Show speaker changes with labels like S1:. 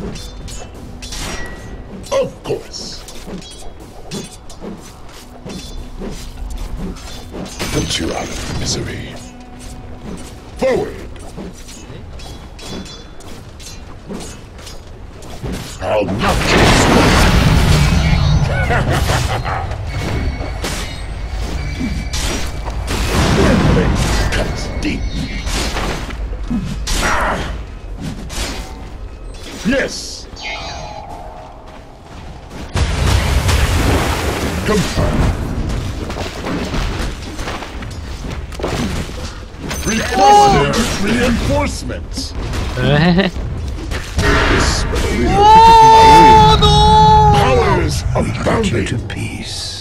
S1: Of course. Put you out of misery. Forward. I'll knock you. Cuts deep. Ah. Yes. Confirm. Reinforcements. This
S2: Oh no!
S1: powers of bounty
S3: to peace.